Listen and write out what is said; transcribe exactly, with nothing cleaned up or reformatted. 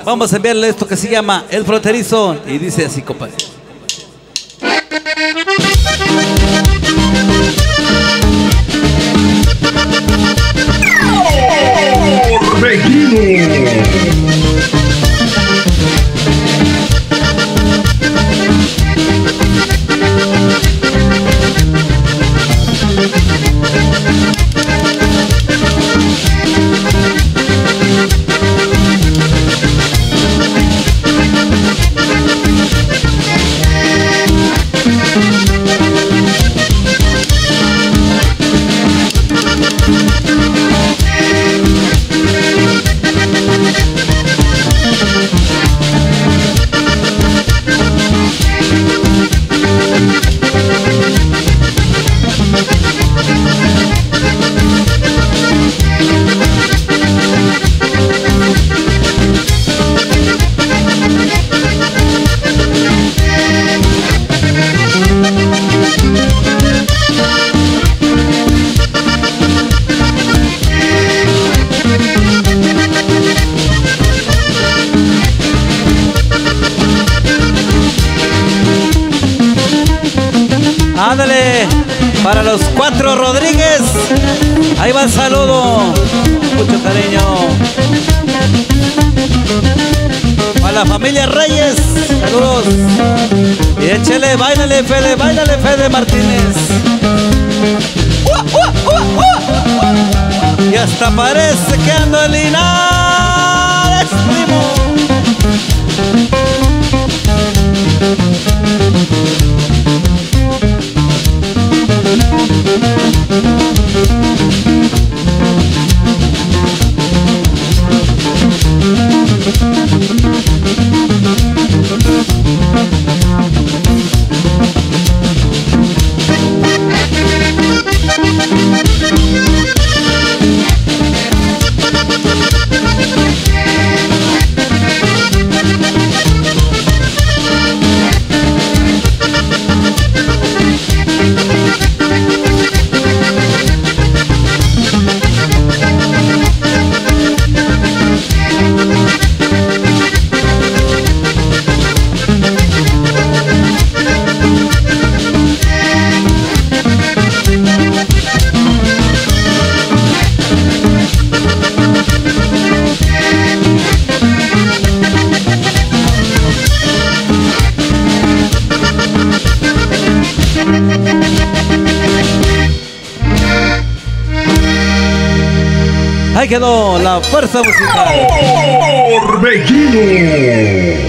Vamos a enviarle esto que se llama El Fronterizo y dice así, compadre. Ándale, para los cuatro Rodríguez, ahí va el saludo, mucho cariño. Para la familia Reyes, saludos. Y échele, báilale Fede, báilale Fede Martínez. Y hasta parece que ando en Linares, primo. Ahí quedó la fuerza musical. Torbellino.